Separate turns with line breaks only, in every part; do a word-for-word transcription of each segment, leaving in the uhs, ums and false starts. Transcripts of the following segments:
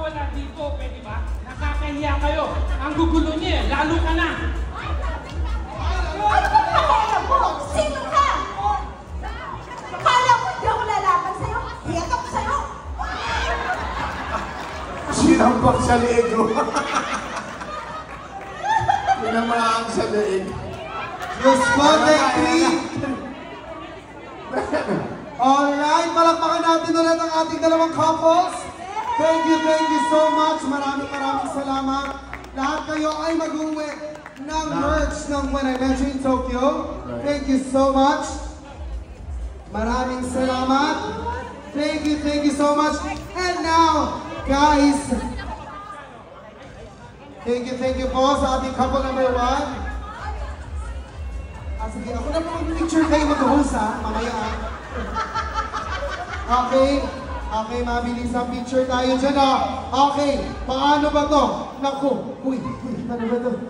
mawala dito, pwede ba? Nakakahiya kayo. Ang gugulo niya, lalo ka na.
Ano ba pakala mo? Sino ka? Akala mo hindi ako lalaban sa'yo? Hiyag ako sa'yo!
Sinambak sa leeg ko. Pinamaang sa leeg.
Diyos ko, take three! Alright, palakpakan natin ulit ang ating dalawang couples. Thank you, thank you so much. Maraming maraming salamat. Lahat kayo ay mag-uwi ng merch ng When I Met You in Tokyo. Thank you so much. Maraming salamat. Thank you, thank you so much. And now, guys, thank you, thank you po sa ating couple number one. Ah, sige, ako na po mag-picture kayo mag-host ha, mamaya ha. Okay, okay, mabilis ang picture tayo dyan ha. Okay, paano ba to? Naku, uy, uy, paano ba to?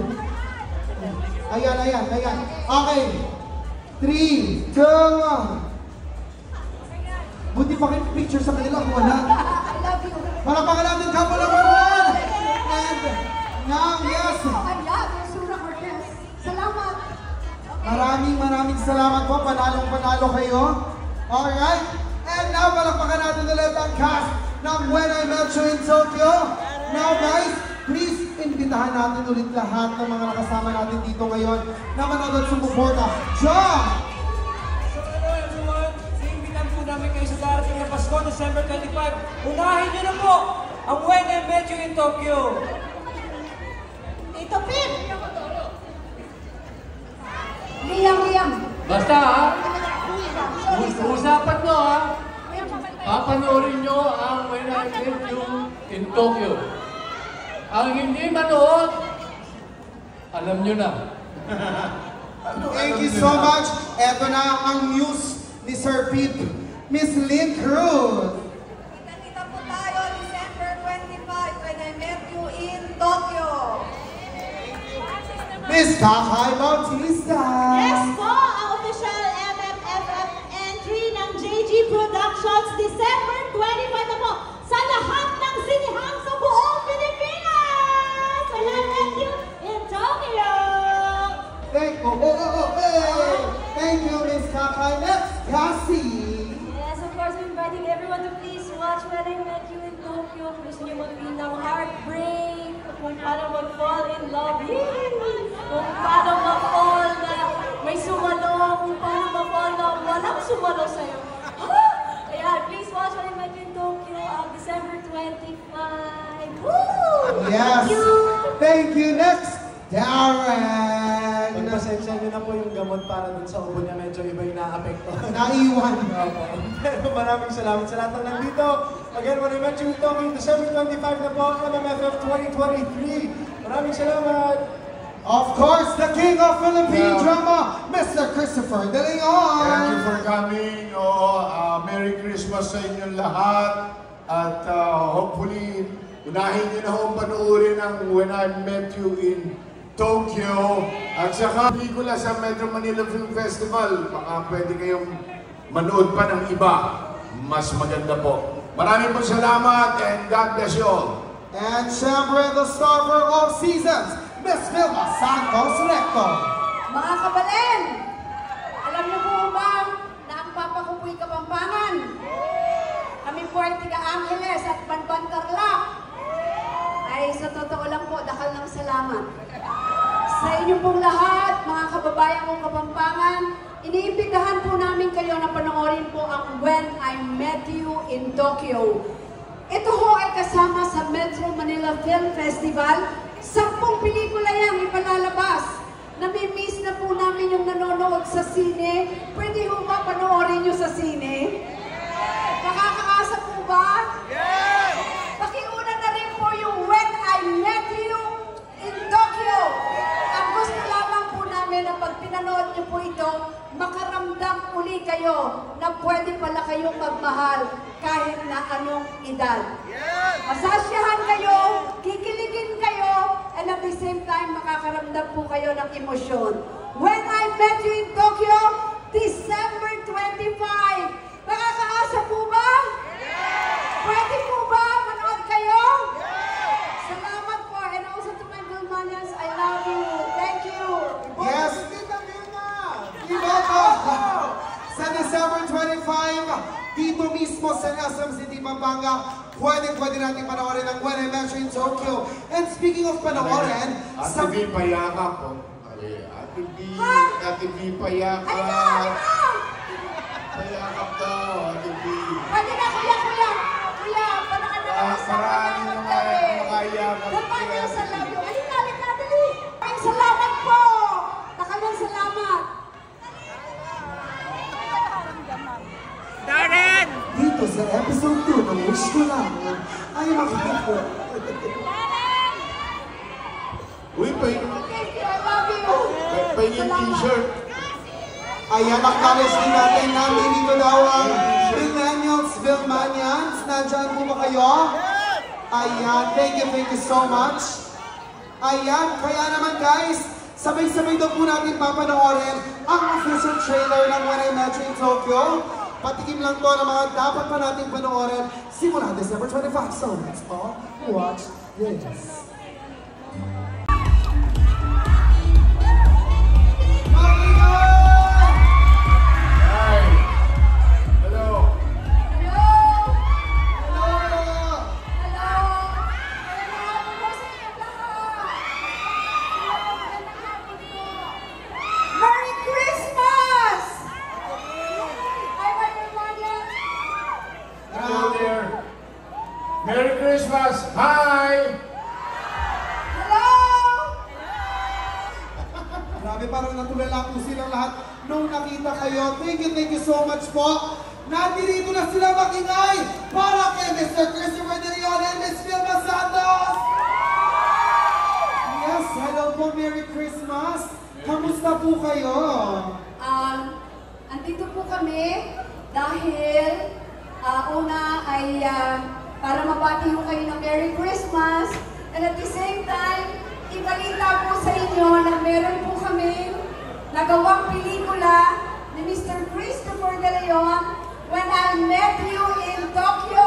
Ayan, ayan, ayan. Okay, three, two, one. Buti pa kayo picture sa kanila kung wala.
I love you.
Palakpakan natin couple number one. And now, yes.
I love you, Sura Cortez. Salamat.
Maraming maraming salamat po. Panalong panalo kayo. Alright. And now, palakpakan natin ulit ang cast ng When I Met You in Tokyo. Now guys, please imbitahan natin ulit lahat ng mga nakasama natin dito ngayon na manood at sumuporta. John!
So hello everyone, iimbitan po namin kayo sa darating na Pasko, December twenty-five. Unahin niyo na po ang When I Met You in Tokyo.
Tito Pip! Liam, Liam.
Basta ha, usapan nyo ha, papanoorin nyo ang When I Met You in Tokyo. Ang hindi manood, alam nyo na.
Thank you so much. Eto na ang news ni Sir Pete. Miss Lynn Cruz.
Kita po tayo December twenty-five when I met you in Tokyo.
Miss Kakay Bautista.
Yes po, ang official M M F F entry ng J G Productions, December twenty-five na po sa lahat ng sinihang sa buong Pilipinas! When I met you in Tokyo!
Thank you. Oh, oh, oh, hey. Thank you, Miss Kakay. Next, Cassie.
Yes, of course, we're inviting everyone to please watch When I Met You in Tokyo. Kung gusto niyo mag-inaw heartbreak, kung paano mag-fall in love, kung paano mag-fall na may sumalo, kung paano mag-fall na walang sumalo sa'yo. Ayan, please watch When I Met You in Tokyo on December twenty-fifth. Woo!
Yes. Thank you. Next, Darren.
Pagpasensya nyo na po yung gamot para dun sa ubo niya, medyo iba yung na-apekto.
Naiwan.
Pero maraming salamat sa lahat ng nandito. Again, When I Met You in Tokyo, December twenty-fifth na po, M M F F twenty twenty-three. Maraming salamat.
Of course, the king of Philippine
Yeah.
drama, Mister Christopher De Leon.
Thank you for coming. Oo, ah, Merry Christmas sa inyong lahat. At ah, hopefully, unahin niyo na hong panuorin ang When I Met You in Tokyo. At saka, pelikula sa Metro Manila Film Festival. Baka pwede kayong manood pa ng iba. Mas maganda po. Maraming po salamat and God bless you all.
And syempre, the star for all seasons, Miss Vilma Santos Recto.
Mga kabalen, alam niyo po ba na ang papa ko po'y Kapampangan? Kami po ay tiga Angeles at Banban Tarlac. Ay sa totoo lang po, dakal ng salamat. Sa inyo pong lahat, mga kababayan kong Kapampangan, iniimbitahan po namin kayo na panoorin po ang When I Met You in Tokyo. Ito ho ay kasama sa Metro Manila Film Festival. Sampung pelikula yan ipalalabas. Nami-miss na po namin yung nanonood sa sine. Pwede ho ba panoorin nyo sa sine? Nakakaasa po ba? Yes! Pakiuna na rin po yung When I Met You in Tokyo. Ang gusto lamang po namin na pag pinanood nyo po ito, makaramdam uli kayo na pwede pala kayong magmahal kahit na anong edad. Masasyahan kayo, kikiligin kayo, and at the same time, makakaramdam po kayo ng emosyon. When I Met You in Tokyo, December twenty-fifth. Nakakaasa po ba? Pwede po ba manood kayo?
sa S M City, Pampanga, pwede-pwede natin panoorin ang When I Met You in Tokyo. And speaking of panoorin,
Ate V, payakap po. Ay, Ate V, Ate V, payakap.
Halika, halika!
Payakap daw, Ate V.
Pwede na, kuya, kuya! Kuya, panaka na
Ah,
sa
marami yung makayakap.
Dapat kayo sa labyo. Halika, halika, dali! Ay, salamat po! Nakalang salamat!
Darren!
dito sa episode two ng Wish Ko Lang ay makikita.
Uy, pay,
Thank you, I love you!
pahingin t-shirt.
Ayan, acknowledge din natin na dito daw ang Millennials, Vilmanians. Nandyan po ba kayo? Ayan, thank you, thank you so much. Ayan, kaya naman guys, sabay-sabay daw po natin papanoorin ang official trailer ng When I Met You in Tokyo. Patikim lang to ng mga dapat pa natin panoorin simula December twenty-fifth. So let's all watch this.
Hi. Hello.
Hello! Hello! Hello! Magandang hapon po sa inyo lahat! Hello, magandang hapon po! Merry Christmas! Hi, my Vilmanians!
Hello there. Merry Christmas. Hi.
Hello!
Grabe, parang natulala po silang lahat nung nakita kayo. Thank you, thank you so much po. Nandito na sila makingay para kay Mister Christopher De Leon and Miss Vilma Santos. Yes, hello po, Merry Christmas. Kamusta po kayo?
Um, andito po kami dahil ah, una ay ah, para mabati ko kayo ng Merry Christmas and at the same time, ibalita po sa inyo na meron po kami nagawang pelikula ni Mister Christopher De Leon, When I Met You in Tokyo.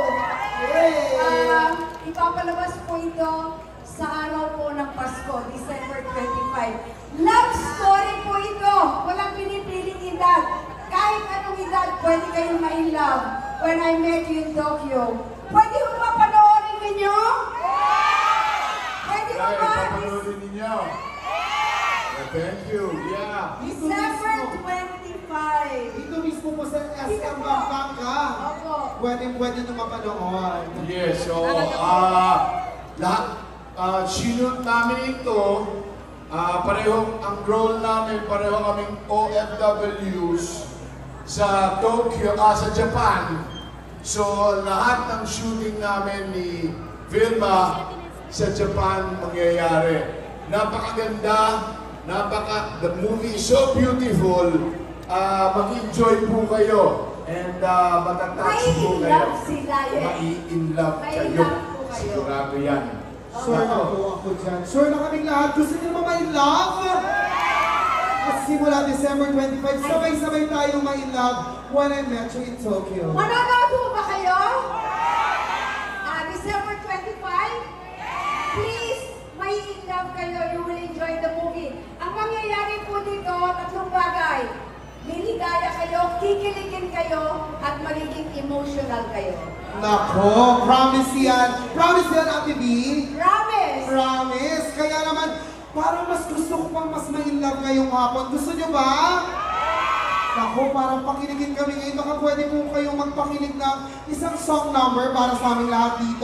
Um, ipapalabas po ito sa araw po ng Pasko, December twenty-fifth. Love story po ito. Walang pinipiling edad. Kahit anong edad, pwede kayong ma-in-love. When I Met You in Tokyo. Pwede mo ba panoorin ninyo? Pwede mo
Hi,
ba?
papanoodin ninyo. Oh, thank you. Yeah.
December twenty-fifth.
Dito mismo po sa S
Dito
M
po.
Pampanga.
Opo.
Pwede, pwede nyo mapanood.
Yes, so, ah, lahat, ah, sinunod namin ito, ah, pareho, ang role namin, pareho kaming O F Ws sa Tokyo, ah, sa Japan. So, lahat ng shooting namin ni Vilma sa Japan mangyayari. Napakaganda, napaka, the movie is so beautiful, ah, mag-enjoy po kayo. And uh, matatouch po kayo.
Mai-in-love sila eh.
Mai-in-love kayo.
Mai-in-love po kayo.
Sigurado yan.
Sure na po ako dyan. Sure na kaming lahat. Gusto niyo naman ma-in-love? At simula December twenty-fifth, sabay-sabay tayong ma-in-love When I Met You in Tokyo.
Manonood po ba kayo? Ah, December twenty-fifth? Please, may in-love kayo. You will enjoy the movie. Ang mangyayari po dito, tatlong bagay. Liligaya kayo, kikiligin kayo, at magiging emotional kayo.
Nako, promise yan. Promise yan, Ate B.
Promise!
Promise. Kaya naman, parang mas gusto ko pang mas ma-in-love ngayong hapon. Gusto niyo ba? Nako, parang pakiligin kami ngayon. Baka pwede po kayong magpakilig ng isang song number para sa aming lahat dito.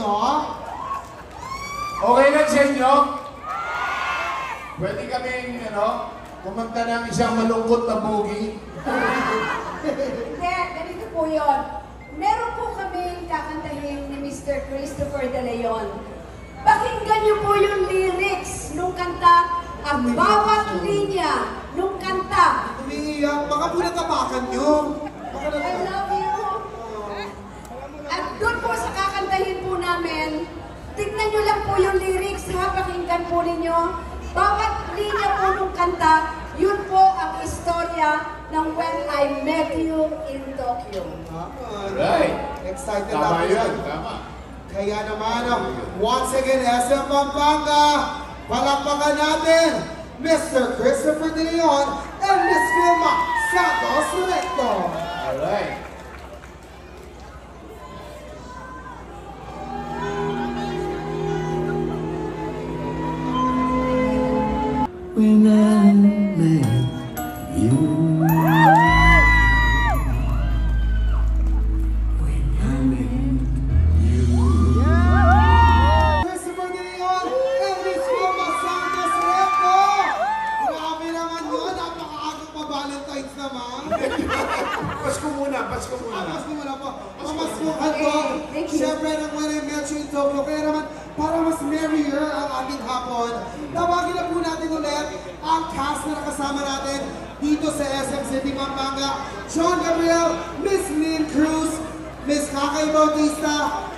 Okay lang sa inyo? Pwede kaming, ano, kumanta ng isang malungkot na boogie.
Hindi, ganito po yun. Meron po kami kakantahin ni Mister Christopher De Leon. Pakinggan niyo po yung lyrics nung kanta, ang bawat linya nung kanta.
Umiiyak. Baka po natapakan niyo. Baka
I
natapakan.
love you. At doon po sa kakantahin po namin, tignan niyo lang po yung lyrics ha, pakinggan po ninyo. Bawat linya po nung kanta, yun po ang istorya ng When I Met You in Tokyo.
Right.
Excited
Tama
ako
yan,
dyan.
tama.
Kaya naman, once again, S M Pampanga, palakpakan natin, Mister Christopher De Leon and Miss Vilma Santos Recto.
Alright.
celebrate ang When I Met You in Tokyo. Kaya naman, para mas merrier ang ating hapon, tawagin na po natin ulit ang cast na nakasama natin dito sa S M City, Pampanga. John Gabriel, Miss Lynn Cruz, Miss Kakay Bautista,